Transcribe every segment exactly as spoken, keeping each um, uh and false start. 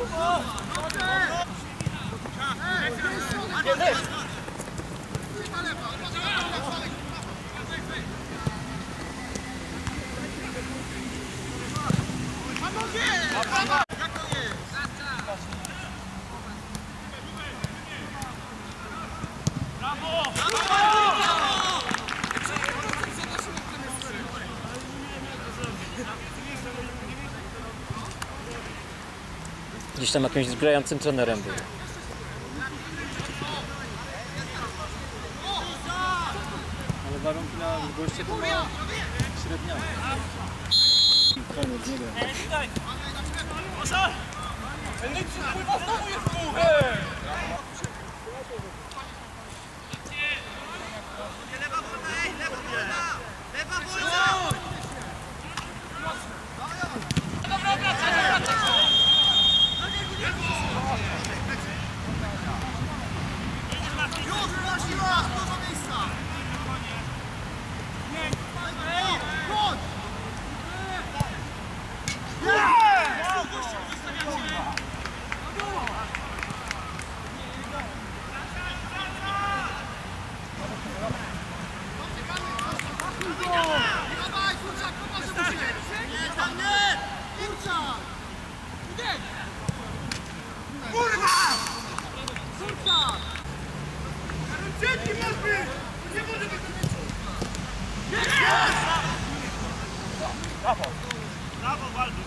Gdzieś tam jakimś zgrającym trenerem był. Ale warunki na goście to średniawe. Koniec, nie wiem. Pływa znowu jest dwóch! Lewa wolna, ej! Lewa wolna! Lewa wolna! Dobra, wracaj, wracaj! Już, prosiła! Dużo miejsca! Chodź! Dawaj, kurczak, pomoże mu się! Nie, tam nie! Kurczak! Kurwa! Kurczak! Dzięki masz być! Nie może być! Jest! Brawo! Brawo, Waldy!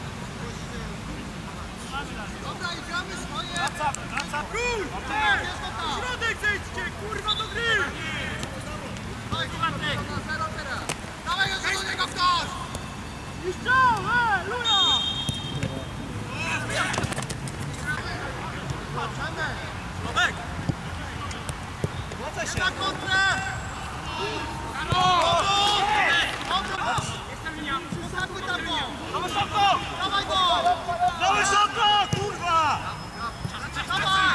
Dobra, idziemy swoje! Wracamy, wracamy! Król! Środek zejdźcie, kurwa, do gry! Dawaj, Bartek! zero teraz! Dawaj go do niego ktoś! I strzał! Ej, Luja! Patrzymy! Środek! Wracaj się! Na kontrę! Karol! Jestem linia! Zostawmy tam go! Dawaj szybko! Dawaj go! Dawaj szybko! Kurwa! Dawaj!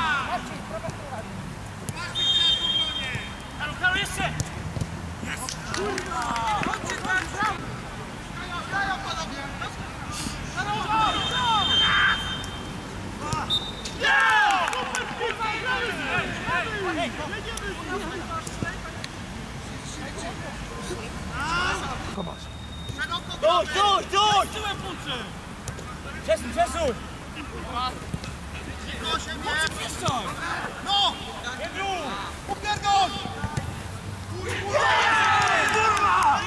Karol, Karol, jeszcze! Kurwa! Chodźcie tam! Skają panowie! Karol! Raz! Dwa! Nie! Kurwa! Ej! Doj, doj, doj! Przesuń, przesuń! Cicho się nie! No! Nie wróć! Upierdol! Kurwa!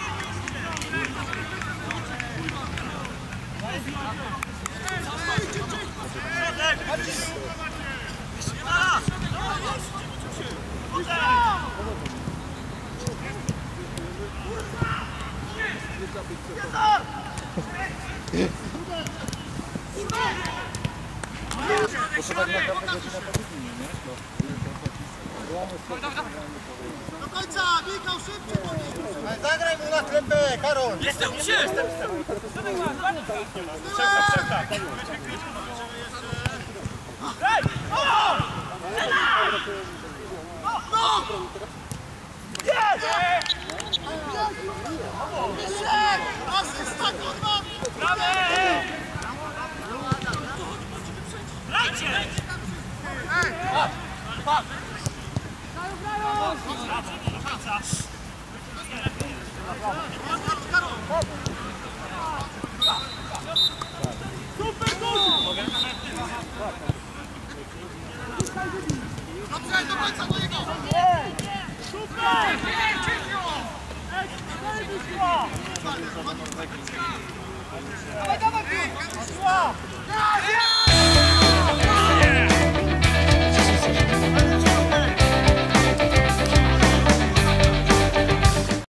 Do końca! Michał, szybciej! Zagraj mu na klepę, Karol! Jestem u ciebie! Przepka, przepka! Ej! O! No! Jest! Wyszedł! Asysta, kurwa! Brawo! Grajcie! Ej! Patrz! Grają, grają! Do końca! Super, dobrze! Dobrze, do końca do niego! Super! Dawaj, dawaj!